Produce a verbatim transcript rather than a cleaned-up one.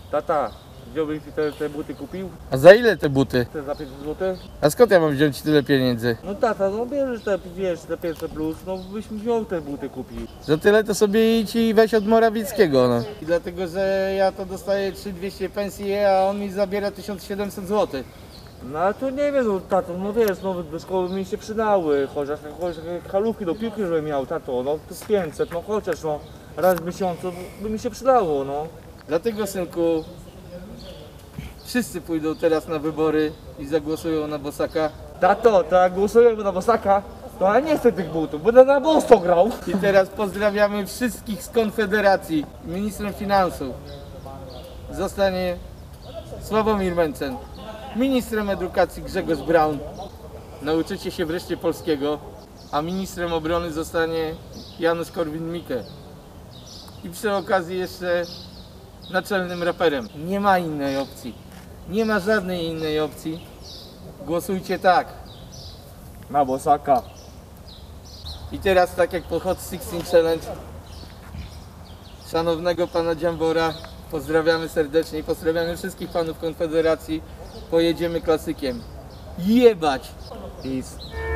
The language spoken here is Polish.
Tata, wziąłbyś mi te, te buty kupił? A za ile te buty? Te za pięćset złotych? A skąd ja mam wziąć tyle pieniędzy? No tata, no bierzesz te, wiesz, te pięćset plus, no byś mi wziął te buty kupił. Za tyle to sobie idź i weź od Morawieckiego, no. I dlatego, że ja to dostaję trzy tysiące dwieście pensji, a on mi zabiera tysiąc siedemset złotych. No ale to nie wiem, no tato, no wiesz, no do szkoły mi się przydały, chociaż, chociaż halówki do piłki, żebym miał, tato, no to z pięćset, no chociaż no raz w miesiącu by mi się przydało, no. Dlatego, synku, wszyscy pójdą teraz na wybory i zagłosują na Bosaka. Tato, to jak głosujemy na Bosaka, to ja nie chcę tych butów, będę na Bosto grał. I teraz pozdrawiamy wszystkich z Konfederacji. Ministrem finansów zostanie Sławomir Mencen. Ministrem edukacji Grzegorz Braun. Nauczycie się wreszcie polskiego. A ministrem obrony zostanie Janusz Korwin-Mikke. I przy okazji jeszcze naczelnym raperem. Nie ma innej opcji. Nie ma żadnej innej opcji. Głosujcie tak. Na Bosaka. I teraz, tak jak po Hot sixteen Challenge, szanownego pana Dziambora pozdrawiamy serdecznie i pozdrawiamy wszystkich panów Konfederacji. Pojedziemy klasykiem. Jebać! Peace.